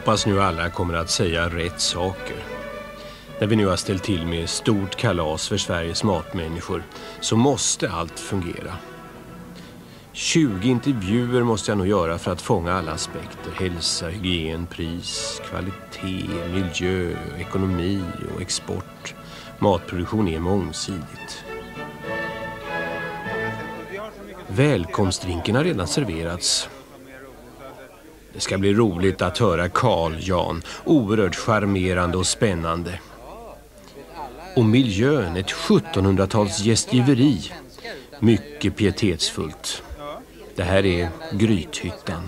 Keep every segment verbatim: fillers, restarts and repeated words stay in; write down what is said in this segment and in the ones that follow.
Hoppas nu alla kommer att säga rätt saker. När vi nu har ställt till med stort kalas för Sveriges matmänniskor så måste allt fungera. tjugo intervjuer måste jag nog göra för att fånga alla aspekter. Hälsa, hygien, pris, kvalitet, miljö, ekonomi och export. Matproduktion är mångsidigt. Välkomstdrinken har redan serverats. Det ska bli roligt att höra Carl Jan. Oerhört charmerande och spännande. Och miljön, ett sjuttonhundratals gästgiveri. Mycket pietetsfullt. Det här är Grythyttan.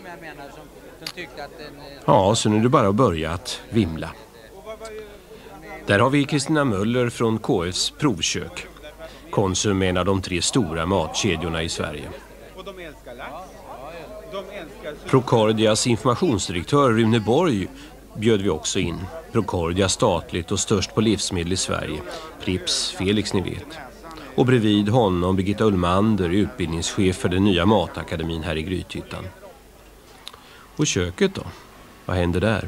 Ja, så nu är det bara att börja att vimla. Där har vi Kristina Möller från K F:s provkök. Konsum är en av de tre stora matkedjorna i Sverige. Procordias informationsdirektör Rune Borg bjöd vi också in. Procordia statligt och störst på livsmedel i Sverige. Prips, Felix ni vet. Och bredvid honom Birgitta Ullmander, utbildningschef för den nya matakademin här i Grythyttan. Och köket då? Vad händer där?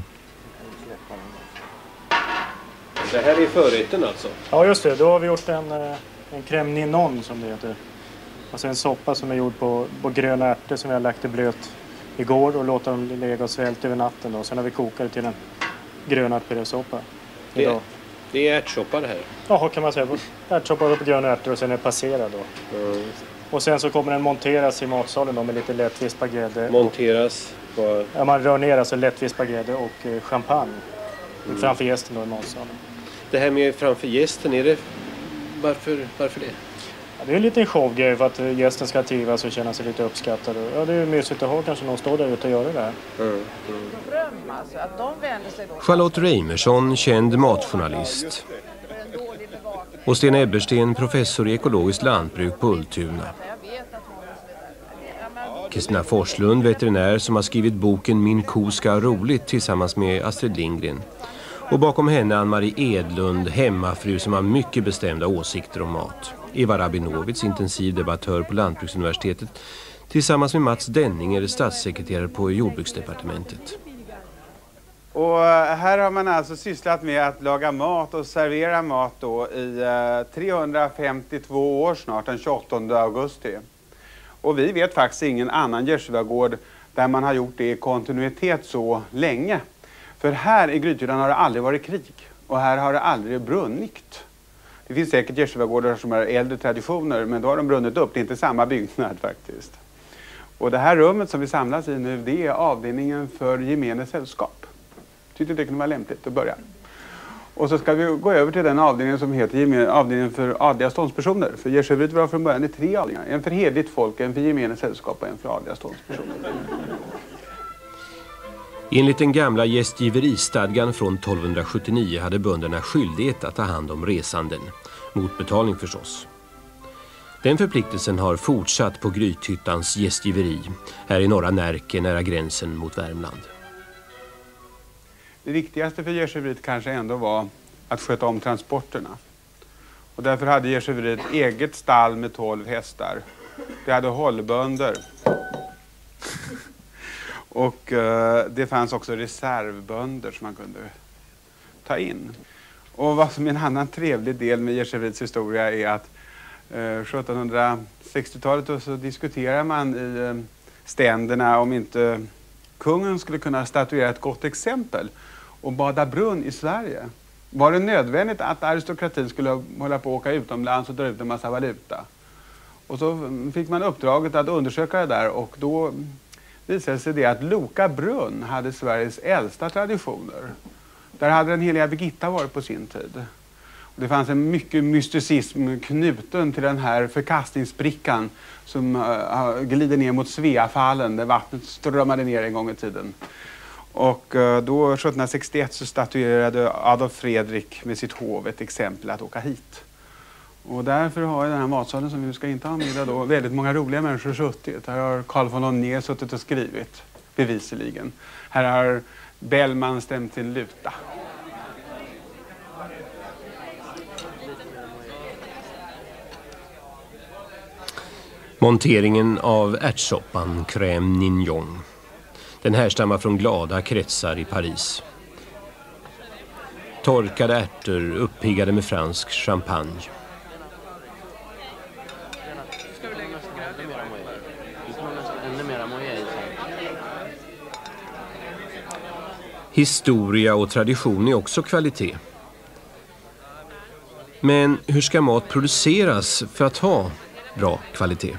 Det här är förrätten alltså? Ja just det, då har vi gjort en, en crème ninon som det heter. Alltså en soppa som är gjord på, på gröna ärtor som vi har lagt i blöt igår och låter dem lägga och svälta över natten då. Sen har vi kokat till en grön ärtpurésoppa idag. Det, det är ärtsoppa det här? Ja, kan man säga. Ärtsoppa på gröna ärtor och sen är passerad då. Mm. Och sen så kommer den monteras i matsalen då med lite lättvispad grädde. Monteras? På... Ja, man rör ner alltså lättvispad grädde och eh, champagne mm. framför gästen då i matsalen. Det här med framför gästen, är det... Varför, varför det? Ja, det är en liten showgrej för att gästen ska trivas och känna sig lite uppskattad. Ja, det är mysigt att ha kanske någon står där ute och gör det här. Mm. Mm. Charlotte Reimersson, känd matjournalist. Och Sten Ebbersten, professor i ekologiskt lantbruk på Ultuna. Kristina Forslund, veterinär som har skrivit boken Min ko ska ha roligt tillsammans med Astrid Lindgren. Och bakom henne Ann-Marie Edlund, hemmafru som har mycket bestämda åsikter om mat. Eva Rabinovits, intensiv debattör på Lantbruksuniversitetet, tillsammans med Mats Denninger, statssekreterare på Jordbruksdepartementet. Och här har man alltså sysslat med att laga mat och servera mat då i trehundrafemtiotvå år snart, den tjugoåttonde augusti. Och vi vet faktiskt ingen annan gärsvagård där man har gjort det i kontinuitet så länge. För här i Grythyttan har det aldrig varit krig och här har det aldrig brunnit. Det finns säkert gärsvagårdar som har äldre traditioner, men då har de brunnit upp. Det är inte samma byggnad faktiskt. Och det här rummet som vi samlas i nu, det är avdelningen för gemene sällskap. Tyckte det kunde vara lämpligt att börja. Och så ska vi gå över till den avdelningen som heter avdelningen för adliga ståndspersoner. För gärsöveriet var från början i tre avdelningar. En för hedligt folk, en för gemene sällskap och en för adliga ståndspersoner. Enligt den gamla gästgiveristadgan från tolvhundrasjuttionio hade bönderna skyldighet att ta hand om resanden. Mot betalning förstås. Den förpliktelsen har fortsatt på Grythyttans gästgiveri här i norra Närke nära gränsen mot Värmland. Det viktigaste för gärsöveriet kanske ändå var att sköta om transporterna. Och därför hade gärsöveriet ett eget stall med tolv hästar. Det hade hållbönder. Och eh, det fanns också reservbönder som man kunde ta in. Och vad som är en annan trevlig del med gärsöveriets historia är att eh, sjuttonhundrasextiotalet så diskuterar man i eh, ständerna om inte kungen skulle kunna statuera ett gott exempel och bada brunn i Sverige. Var det nödvändigt att aristokratin skulle hålla på att åka utomlands och dra ut en massa valuta? Och så fick man uppdraget att undersöka det där och då visade sig det att Loka brunn hade Sveriges äldsta traditioner. Där hade den heliga Birgitta varit på sin tid. Och det fanns en mycket mysticism knuten till den här förkastningsbrickan som uh, glider ner mot Sveafallen där vattnet strömmade ner en gång i tiden. Och uh, då sjuttonhundrasextioett så statuerade Adolf Fredrik med sitt hov ett exempel att åka hit. Och därför har den här matsalen som vi ska inta ha middag då väldigt många roliga människor suttit. Här har Carl von Linné suttit och skrivit, bevisligen. Här har Bellman stämt sin luta. Monteringen av ärtsoppan crème ninon. Den härstammar från glada kretsar i Paris. Torkade ärtor uppiggade med fransk champagne. Historia och tradition är också kvalitet. Men hur ska mat produceras för att ha bra kvalitet?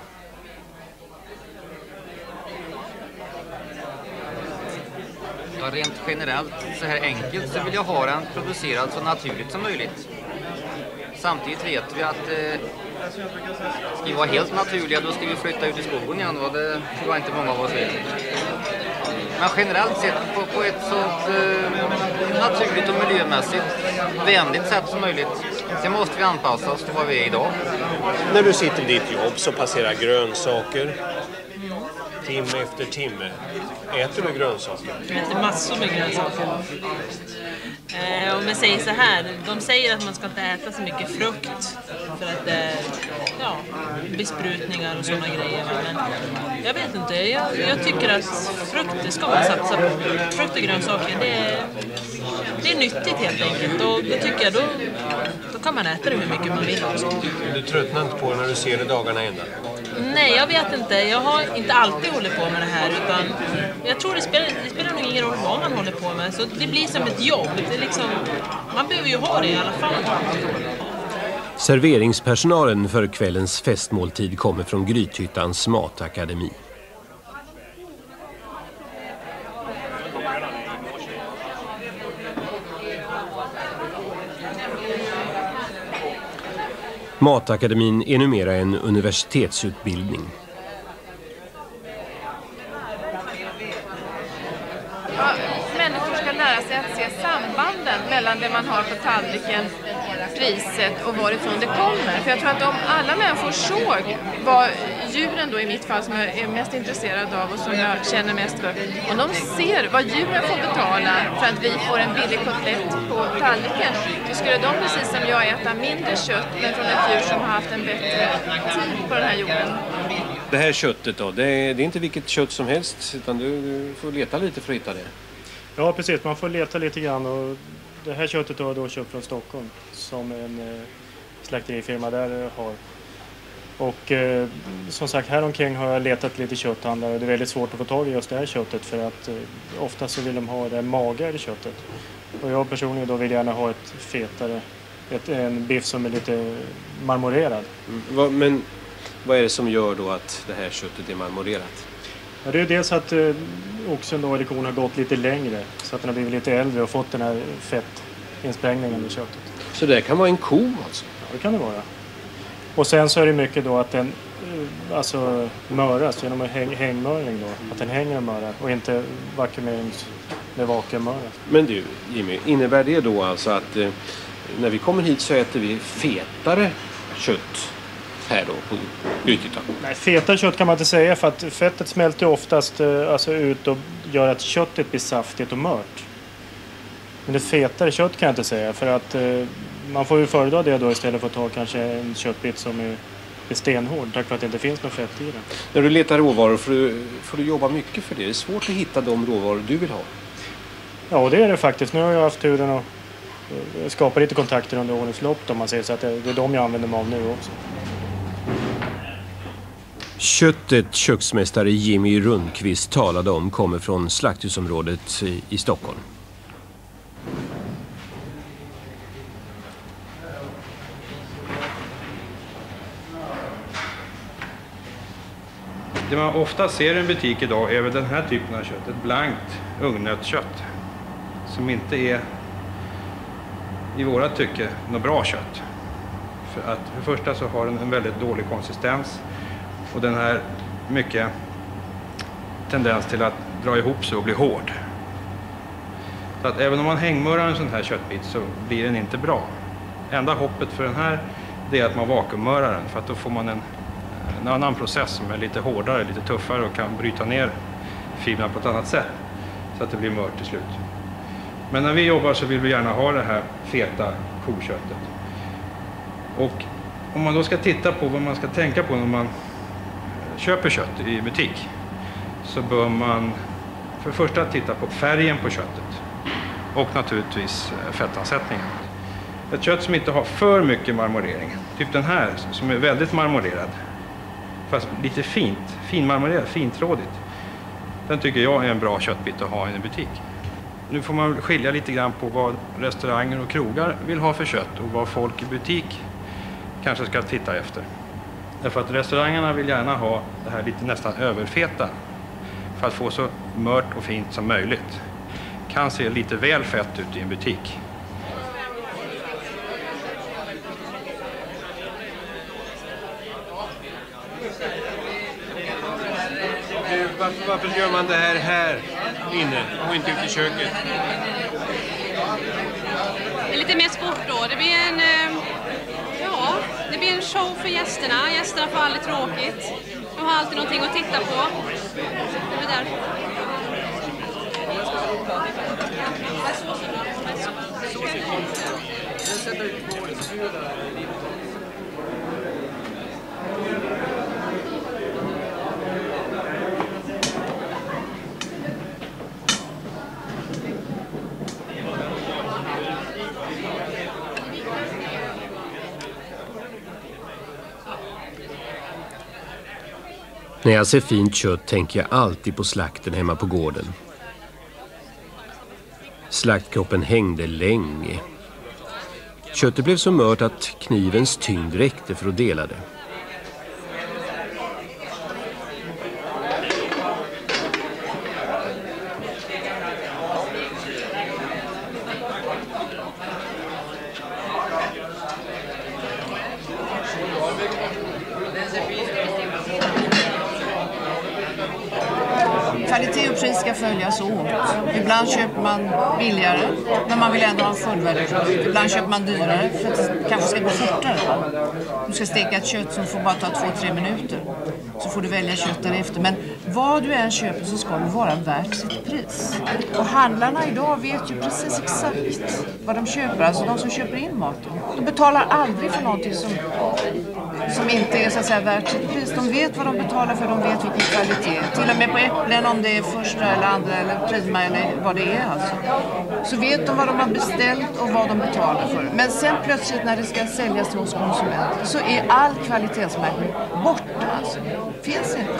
Ja, rent generellt, så här enkelt, så vill jag ha den producerad så naturligt som möjligt. Samtidigt vet vi att eh, ska vi vara helt naturliga, då ska vi flytta ut i skogen igen, och det tror jag inte många av oss vill. Men generellt sett på, på ett så eh, naturligt och miljömässigt vänligt sätt som möjligt. Sen måste vi anpassa oss till vad vi är idag. När du sitter i ditt jobb så passerar grönsaker timme efter timme. Äter du grönsaker? Jag äter massor med grönsaker. Eh, om jag säger så här, de säger att man ska inte äta så mycket frukt för att det är ja, besprutningar och sådana grejer. Men jag vet inte, jag, jag tycker att frukt ska man satsa på. Frukt och grönsaker, det är, det är nyttigt helt enkelt. Och då tycker jag, då, då kan man äta det hur mycket man vill också. Du tröttnar inte på det när du ser det dagarna ända? Nej, jag vet inte. Jag har inte alltid hållit på med det här, utan jag tror det spelar, det spelar nog ingen roll vad man håller på med. Så det blir som ett jobb. Det är liksom, man behöver ju ha det i alla fall. Serveringspersonalen för kvällens festmåltid kommer från Grythyttans matakademi. Matakademin är numera en universitetsutbildning. Ja, människor ska lära sig att se sambanden mellan det man har på tallriken, priset och varifrån det kommer. För jag tror att om alla människor såg vad djuren då i mitt fall som jag är mest intresserad av och som jag känner mest för, om de ser vad djuren får betala för att vi får en billig kotlett på tallriken, så skulle de precis som jag äta mindre kött men från ett djur som har haft en bättre tid på den här jorden. Det här köttet då, det är, det är inte vilket kött som helst, utan du, du får leta lite för att hitta det. Ja, precis. Man får leta lite grann, och det här köttet har jag då köpt från Stockholm som en eh, slakterifirma där har. Och eh, som sagt, här omkring har jag letat lite kötthandlare, och det är väldigt svårt att få tag i just det här köttet för att eh, ofta så vill de ha det magare köttet. Och jag personligen då vill gärna ha ett fetare, ett, en biff som är lite marmorerad. Mm. Va, men vad är det som gör då att det här köttet är marmorerat? Ja, det är dels att eh, oxen då, eller kon har gått lite längre så att den har blivit lite äldre och fått den här fettinsprängningen i köttet. Så det kan vara en ko alltså? Ja, det kan det vara. Och sen så är det mycket då att den alltså möras genom en häng, hängmörning då. Att den hänger och mörar och inte vakuumerings med vakuummöra. Men du Jimmy, innebär det då alltså att eh, när vi kommer hit så äter vi fetare kött här då på Grythyttan? Nej, fetare kött kan man inte säga, för att fettet smälter oftast eh, alltså ut och gör att köttet blir saftigt och mört. Men det fetare kött kan jag inte säga, för att eh, man får ju föredra det då istället för att ta kanske en köttbit som är, är stenhård, tack för att det inte finns något fett i den. När du letar råvaror får du, får du jobba mycket för det. Det är svårt att hitta de råvaror du vill ha. Ja, det är det faktiskt. Nu har jag haft turen att eh, skapa lite kontakter under årens lopp, om man säger så, att det, det är de jag använder mig av nu också. Köttet köksmästare Jimmy Rundqvist talade om kommer från slakthusområdet i, i Stockholm. Det man ofta ser i en butik idag är väl den här typen av kött, ett blankt ugnötkött som inte är i våra tycke något bra kött. För att för det första så har den en väldigt dålig konsistens och den här mycket tendens till att dra ihop sig och bli hård. Så att även om man hängmörar en sån här köttbit så blir den inte bra. Enda hoppet för den här det är att man vakuummörar den, för att då får man en en annan process som är lite hårdare, lite tuffare och kan bryta ner fibrerna på ett annat sätt så att det blir mört till slut. Men när vi jobbar så vill vi gärna ha det här feta koköttet. Och om man då ska titta på vad man ska tänka på när man köper kött i butik, så bör man För det första att titta på färgen på köttet och naturligtvis fettansättningen. Ett kött som inte har för mycket marmorering, typ den här som är väldigt marmorerad, fast lite fint, finmarmorerad, fintrådigt. Den tycker jag är en bra köttbit att ha i en butik. Nu får man skilja lite grann på vad restauranger och krogar vill ha för kött och vad folk i butik kanske ska titta efter. Därför att restaurangerna vill gärna ha det här lite nästan överfeta för att få så mört och fint som möjligt. Kan se lite väl fett ut i en butik. Varför, varför gör man det här här inne och inte ute i köket? Det är lite mer sport då. Det blir en, ja, det blir en show för gästerna. Gästerna får aldrig tråkigt. De har alltid någonting att titta på. Det är därför. När jag ser fint kött tänker jag alltid på slakten hemma på gården. Slaktkroppen hängde länge. Köttet blev så mört att knivens tyngd räckte för att dela det. Kvalitet och pris ska följas åt. Ibland köper man billigare, men man vill ändå ha en fullvärdig produkt. Ibland köper man dyrare för att det kanske ska gå fortare. Du ska steka ett kött som får bara ta två, tre minuter. Så får du välja kött därefter. Men vad du än köper så ska det vara värt sitt pris. Och handlarna idag vet ju precis exakt vad de köper. Alltså de som köper in maten. De betalar aldrig för någonting som, som inte är så att säga värt sitt pris. De vet vad de betalar för, de vet vilken kvalitet. Till och med på äpplen, om det är första eller andra eller prima eller vad det är alltså. Så vet de vad de har beställt och vad de betalar för. Men sen plötsligt när det ska säljas till oss konsumenter så är all kvalitetsmärkning borta alltså. Finns inte.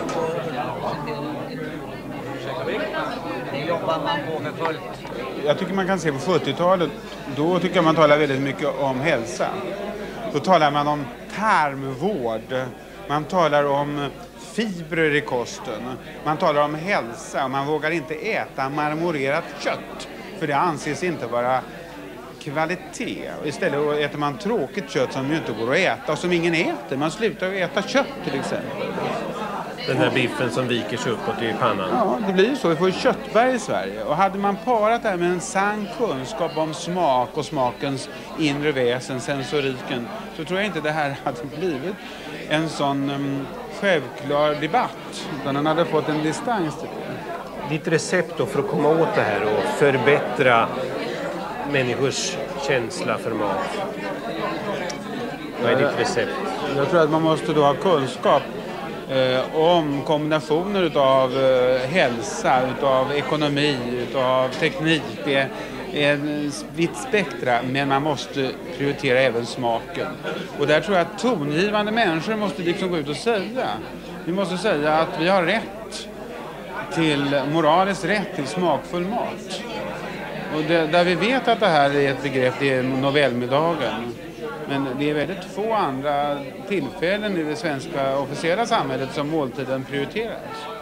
Jag tycker man kan se på sjuttiotalet, då tycker jag man talar väldigt mycket om hälsa. Då talar man om tarmvård, man talar om fibrer i kosten, man talar om hälsa, man vågar inte äta marmorerat kött för det anses inte vara kvalitet. Istället äter man tråkigt kött som ju inte går att äta och som ingen äter. Man slutar att äta kött till exempel. Den här biffen som viker sig uppåt i pannan. Ja, det blir ju så. Vi får ju köttberg i Sverige. Och hade man parat det här med en sann kunskap om smak och smakens inre väsen, sensoriken, så tror jag inte det här hade blivit en sån um, självklar debatt. Utan den hade fått en distans till det. Ditt recept då för att komma åt det här och förbättra människors känsla för mat? Vad är ditt recept? Jag tror att man måste då ha kunskap eh, om kombinationer utav eh, hälsa, utav ekonomi, utav teknik. Det är en vitt spektra, men man måste prioritera även smaken. Och där tror jag att tongivande människor måste liksom gå ut och säga. Vi måste säga att vi har rätt till moraliskt rätt till smakfull mat. Och det, där vi vet att det här är ett begrepp, det är Nobelmiddagen. Men det är väldigt få andra tillfällen i det svenska officiella samhället som måltiden prioriteras.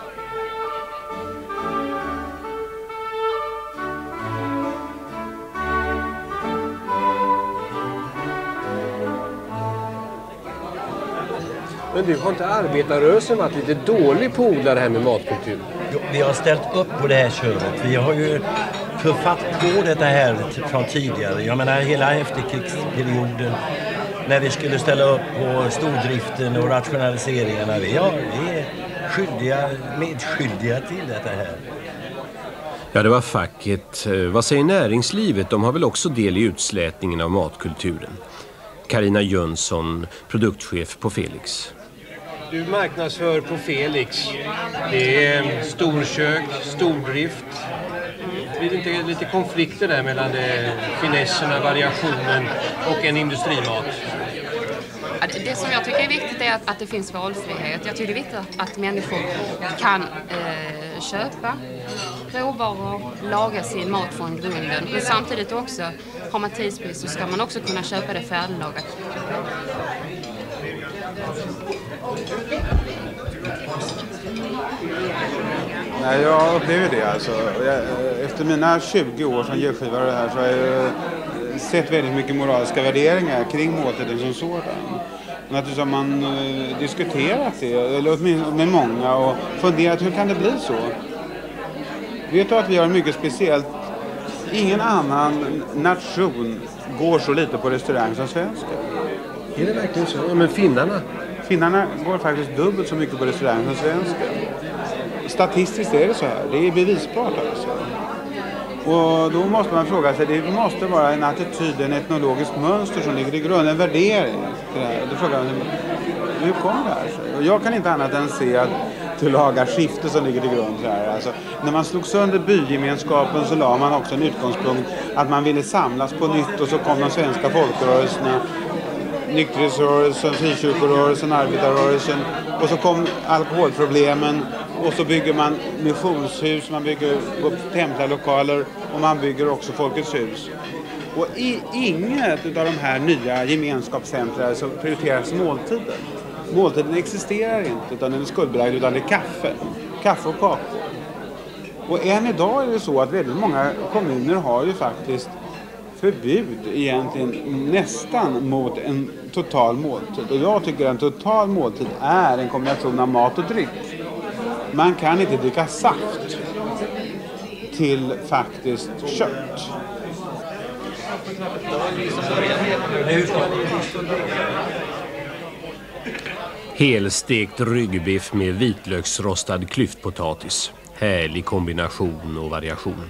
Men du, har inte arbetarrörelsen varit lite dålig på att odla det här med matkultur? Jo, vi har ställt upp på det här köret. Vi har ju författ på det här från tidigare. Jag menar hela efterkrigsperioden när vi skulle ställa upp på stordriften och rationaliseringarna. Vi, ja, vi är skyldiga, medskyldiga till detta här. Ja, det var facket. Vad säger näringslivet? De har väl också del i utslätningen av matkulturen. Carina Jönsson, produktchef på Felix. Du marknadsför på Felix. Det är storkök, stordrift. Blir det inte lite konflikter där mellan det, finesserna, variationen och en industrimat? Det som jag tycker är viktigt är att, att det finns valfrihet. Jag tycker det är viktigt att, att människor kan eh, köpa råvaror, laga sin mat från grunden. Men samtidigt också, har man tidsbrist så ska man också kunna köpa det färdiglagat. Nej, jag upplever det alltså. Jag, efter mina tjugo år som julskivare här så har jag sett väldigt mycket moraliska värderingar kring måltiden som sådan. Naturligtvis har man eh, diskuterat det, eller åtminstone med många, och funderat hur kan det bli så? Vet du att vi har mycket speciellt? Ingen annan nation går så lite på restaurang som svenskar. Är det verkligen så? Ja, men finnarna? Finnarna går faktiskt dubbelt så mycket på restaurang som svenskar. Statistiskt är det så här. Det är bevisbart alltså. Och då måste man fråga sig, det måste vara en attityd, en etnologisk mönster som ligger i grunden, en värdering. Då frågar man, hur kommer det här? Och jag kan inte annat än se att det lagar skifte som ligger till grund för det här. Alltså, när man slog sönder bygemenskapen så la man också en utgångspunkt att man ville samlas på nytt, och så kom de svenska folkrörelserna, nykterhetsrörelsen, frikyrkorörelsen, arbetarrörelsen, och så kom alkoholproblemen. Och så bygger man missionshus, man bygger upp templarlokaler och man bygger också Folkets hus. Och i inget av de här nya gemenskapscentra så prioriteras måltiden. Måltiden existerar inte, utan den är skuldbelagd, utan det är kaffe. Kaffe och kakor. Och än idag är det så att väldigt många kommuner har ju faktiskt förbud egentligen nästan mot en total måltid. Och jag tycker att en total måltid är en kombination av mat och dryck. Man kan inte dricka saft till faktiskt kött. Helstekt ryggbiff med vitlöksrostad klyftpotatis. Härlig kombination och variation.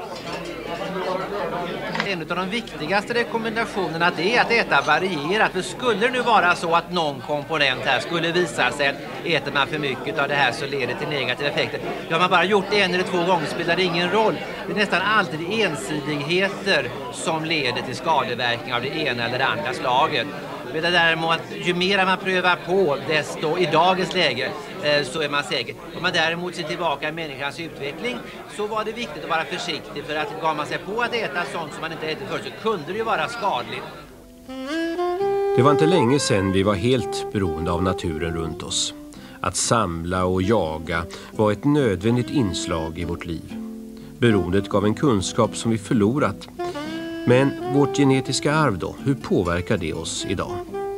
En av de viktigaste rekommendationerna det är att äta varierat. För skulle det nu vara så att någon komponent här skulle visa sig att äter man för mycket av det här så leder till negativa effekter. Ja, man bara gjort det en eller två gånger spelar det ingen roll. Det är nästan alltid ensidigheter som leder till skadeverkningar av det ena eller det andra slaget. Men det däremot, ju mer man prövar på, desto i dagens läge eh, så är man säker. Om man däremot ser tillbaka i människans utveckling så var det viktigt att vara försiktig, för att gav man sig på att äta sånt som man inte ätit förut så kunde det ju vara skadligt. Det var inte länge sedan vi var helt beroende av naturen runt oss. Att samla och jaga var ett nödvändigt inslag i vårt liv. Beroendet gav en kunskap som vi förlorat. Men vårt genetiska arv då, hur påverkar det oss idag?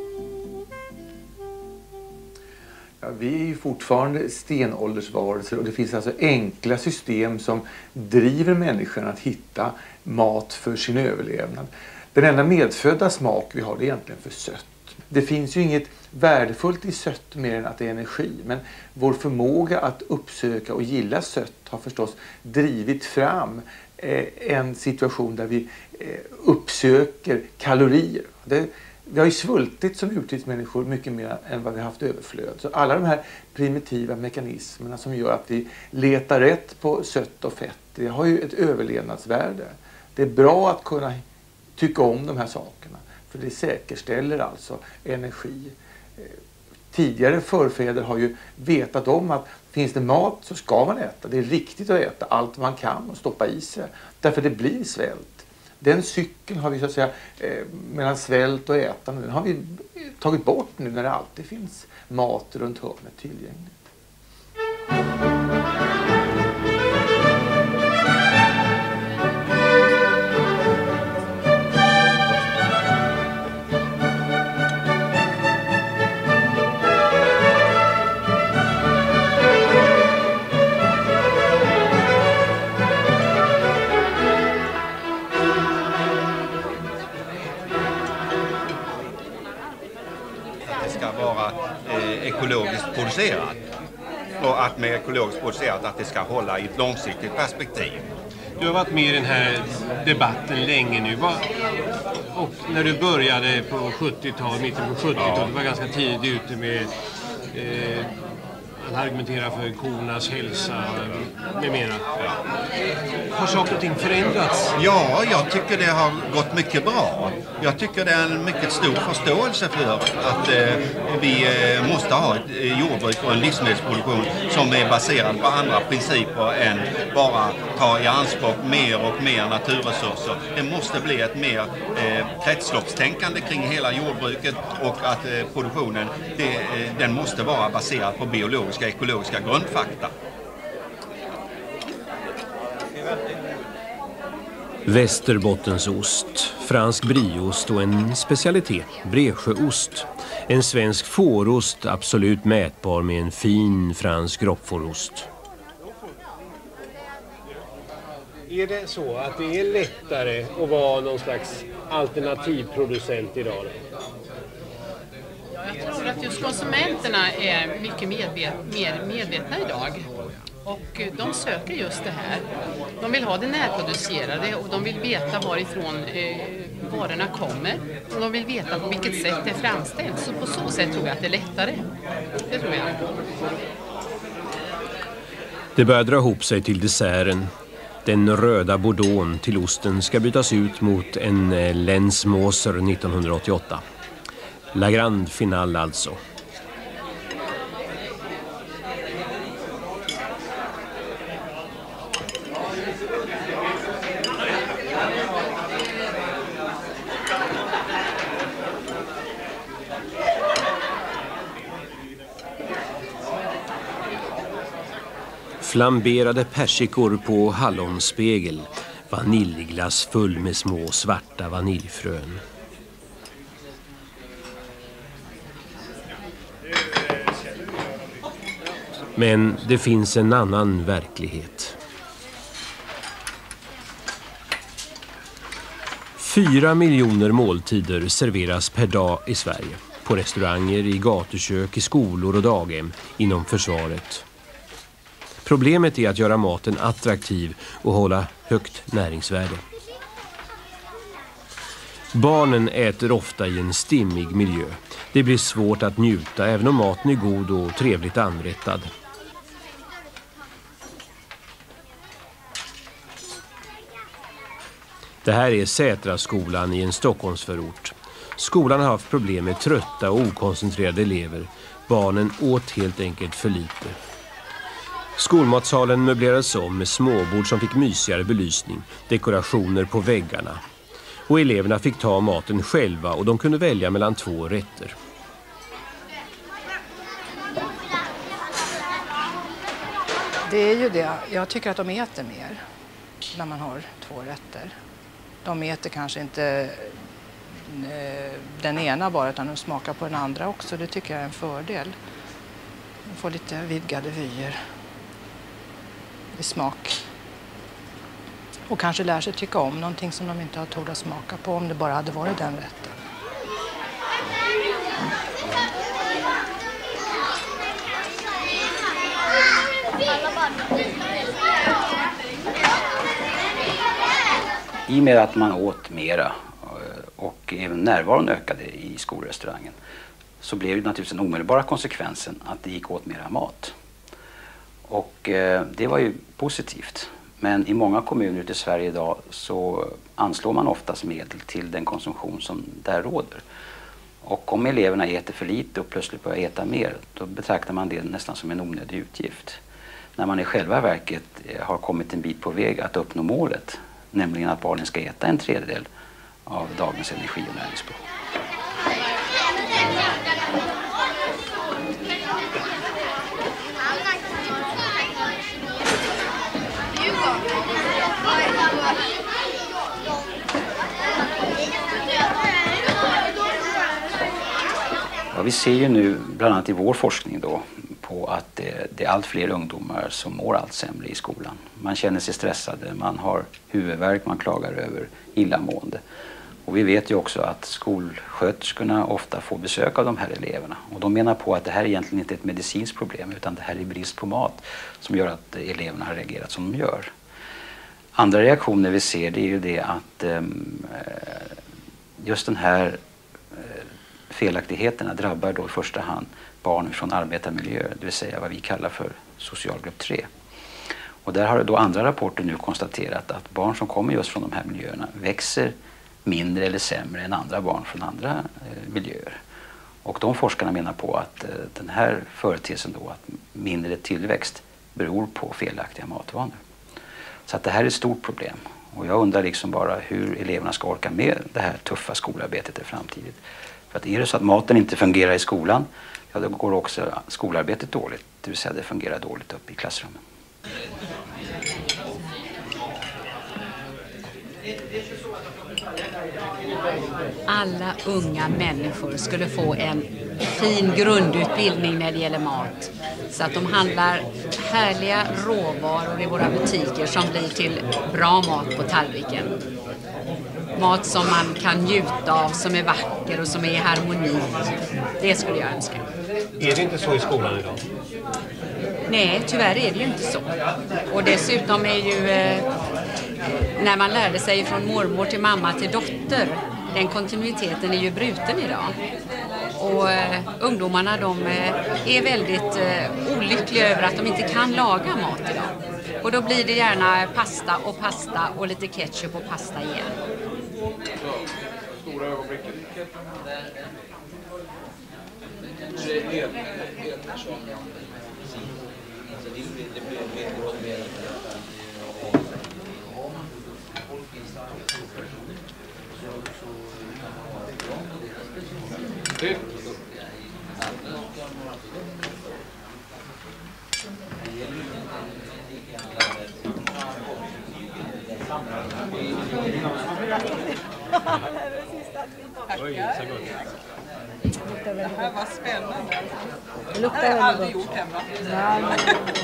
Ja, vi är ju fortfarande stenåldersvarelser, och det finns alltså enkla system som driver människan att hitta mat för sin överlevnad. Den enda medfödda smak vi har är egentligen för sött. Det finns ju inget värdefullt i sött mer än att det är energi, men vår förmåga att uppsöka och gilla sött har förstås drivit fram en situation där vi uppsöker kalorier. Det, vi har ju svultit som urtidsmänniskor mycket mer än vad vi har haft överflöd. Så alla de här primitiva mekanismerna som gör att vi letar rätt på sött och fett, det har ju ett överlevnadsvärde. Det är bra att kunna tycka om de här sakerna, för det säkerställer alltså energi. Tidigare förfäder har ju vetat om att finns det mat så ska man äta. Det är riktigt att äta allt man kan och stoppa i sig. Därför det blir svält. Den cykeln har vi så att säga eh, mellan svält och ätande. Den har vi tagit bort nu när det alltid finns mat runt hörnet tillgängligt. Ekologiskt producerat, och att med ekologiskt producerat att det ska hålla i ett långsiktigt perspektiv. Du har varit med i den här debatten länge nu. Och när du började på sjuttiotalet, mitten på sjuttiotalet, ja. Du var ganska tidigt ute med Eh, han argumenterar för kornas hälsa med mera. Har saker och ting förändrats? Ja, jag tycker det har gått mycket bra. Jag tycker det är en mycket stor förståelse för att eh, vi eh, måste ha ett eh, jordbruk och en livsmedelsproduktion som är baserad på andra principer än bara ta i anspråk mer och mer naturresurser. Det måste bli ett mer eh, kretsloppstänkande kring hela jordbruket och att eh, produktionen det, eh, den måste vara baserad på biologiska ekologiska grundfakta. Västerbottensost, fransk brieost och en specialitet, Bresjöost. En svensk fårost, absolut mätbar med en fin fransk roqueforost. Är det så att det är lättare att vara någon slags alternativproducent idag? Jag tror att just konsumenterna är mycket medvet, mer medvetna idag. Och de söker just det här. De vill ha det närproducerade och de vill veta varifrån eh, varorna kommer. Och de vill veta på vilket sätt det är framställt. Så på så sätt tror jag att det är lättare. Det tror jag. Det börjar dra ihop sig till desserten. Den röda bordeauxen till osten ska bytas ut mot en Lensmoser nittonhundraåttioåtta. La Grande Finale alltså. Flamberade persikor på hallonspegel. Vaniljglass full med små svarta vaniljfrön. Men det finns en annan verklighet. Fyra miljoner måltider serveras per dag i Sverige. På restauranger, i gatukök, i skolor och daghem, inom försvaret. Problemet är att göra maten attraktiv och hålla högt näringsvärde. Barnen äter ofta i en stimmig miljö. Det blir svårt att njuta även om maten är god och trevligt anrättad. Det här är Sätraskolan i en Stockholmsförort. Skolan har haft problem med trötta och okoncentrerade elever. Barnen åt helt enkelt för lite. Skolmatsalen möblerades om med småbord som fick mysigare belysning, dekorationer på väggarna. Och eleverna fick ta maten själva och de kunde välja mellan två rätter. Det är ju det. Jag tycker att de äter mer när man har två rätter. De äter kanske inte den ena bara utan de smakar på den andra också. Det tycker jag är en fördel. De får lite vidgade vyer i smak. Och kanske lär sig tycka om någonting som de inte har tålat smaka på om det bara hade varit den rätten. I och med att man åt mera och även närvaron ökade i skolrestaurangen så blev det naturligtvis den omedelbara konsekvensen att det gick åt mera mat. Och eh, det var ju positivt. Men i många kommuner ute i Sverige idag så anslår man oftast medel till den konsumtion som där råder. Och om eleverna äter för lite och plötsligt börjar äta mer, då betraktar man det nästan som en onödig utgift. När man i själva verket har kommit en bit på väg att uppnå målet, nämligen att barnen ska äta en tredjedel av dagens energi- och näringsbehov. Ja, vi ser ju nu, bland annat i vår forskning då, på att det, det är allt fler ungdomar som mår allt sämre i skolan. Man känner sig stressade, man har huvudvärk, man klagar över illamående. Och vi vet ju också att skolsköterskorna ofta får besök av de här eleverna. Och de menar på att det här egentligen inte är ett medicinskt problem utan det här är brist på mat som gör att eleverna har reagerat som de gör. Andra reaktioner vi ser det är ju det att um, just den här felaktigheterna drabbar då i första hand barn från arbetarmiljö, det vill säga vad vi kallar för socialgrupp tre. Och där har då andra rapporter nu konstaterat att barn som kommer just från de här miljöerna växer mindre eller sämre än andra barn från andra eh, miljöer. Och de forskarna menar på att eh, den här företeelsen då, att mindre tillväxt beror på felaktiga matvanor. Så att det här är ett stort problem. Och jag undrar liksom bara hur eleverna ska orka med det här tuffa skolarbetet i framtiden. För att är det så att maten inte fungerar i skolan, ja då går också skolarbetet dåligt. Det vill säga det fungerar dåligt upp i klassrummen. Alla unga människor skulle få en fin grundutbildning när det gäller mat. Så att de handlar härliga råvaror i våra butiker som blir till bra mat på tallriken. Mat som man kan njuta av, som är vacker och som är i harmoni. Det skulle jag önska. Är det inte så i skolan idag? Nej, tyvärr är det ju inte så. Och dessutom är ju eh, när man lärde sig från mormor till mamma till dotter, den kontinuiteten är ju bruten idag. Och eh, ungdomarna de eh, är väldigt eh, olyckliga över att de inte kan laga mat idag. Och då blir det gärna pasta och pasta och lite ketchup och pasta igen. Stora ögonblicket. Oj, så gott. Det här var spännande. Det luktar det har jag aldrig väldigt gjort hemma. Ja,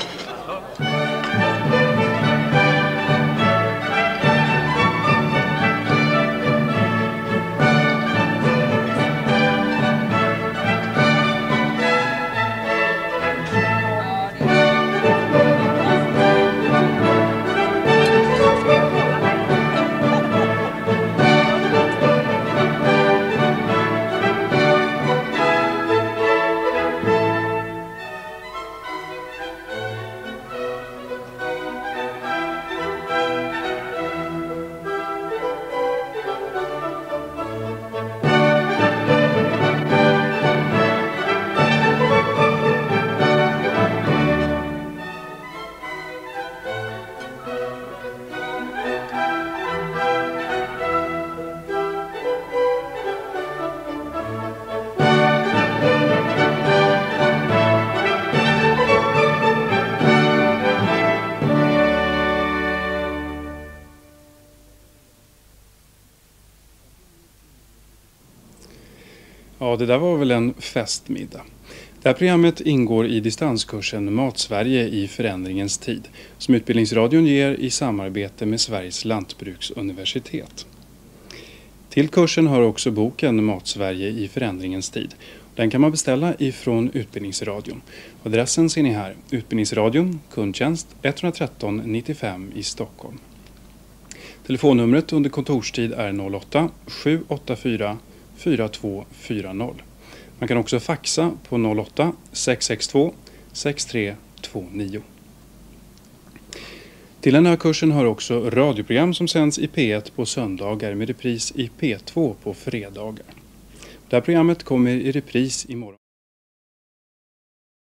Ja, det där var väl en festmiddag. Det här programmet ingår i distanskursen Matsverige i förändringens tid som Utbildningsradion ger i samarbete med Sveriges lantbruksuniversitet. Till kursen hör också boken Matsverige i förändringens tid. Den kan man beställa ifrån Utbildningsradion. Adressen ser ni här, Utbildningsradion, kundtjänst ett ett tre nittiofem i Stockholm. Telefonnumret under kontorstid är noll åtta sju åtta fyra fyra två fyra noll. Man kan också faxa på noll åtta sex sex två sex tre två nio. Till den här kursen hör också radioprogram som sänds i P ett på söndagar med repris i P två på fredagar. Det här programmet kommer i repris imorgon.